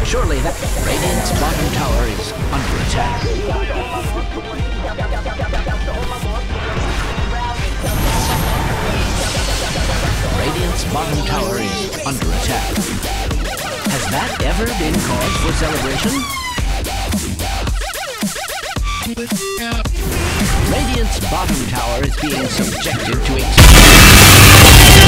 Surely that Radiant's bottom tower is under attack. Radiant's bottom tower is under attack. Has that ever been cause for celebration? Radiant's bottom tower is being subjected to extreme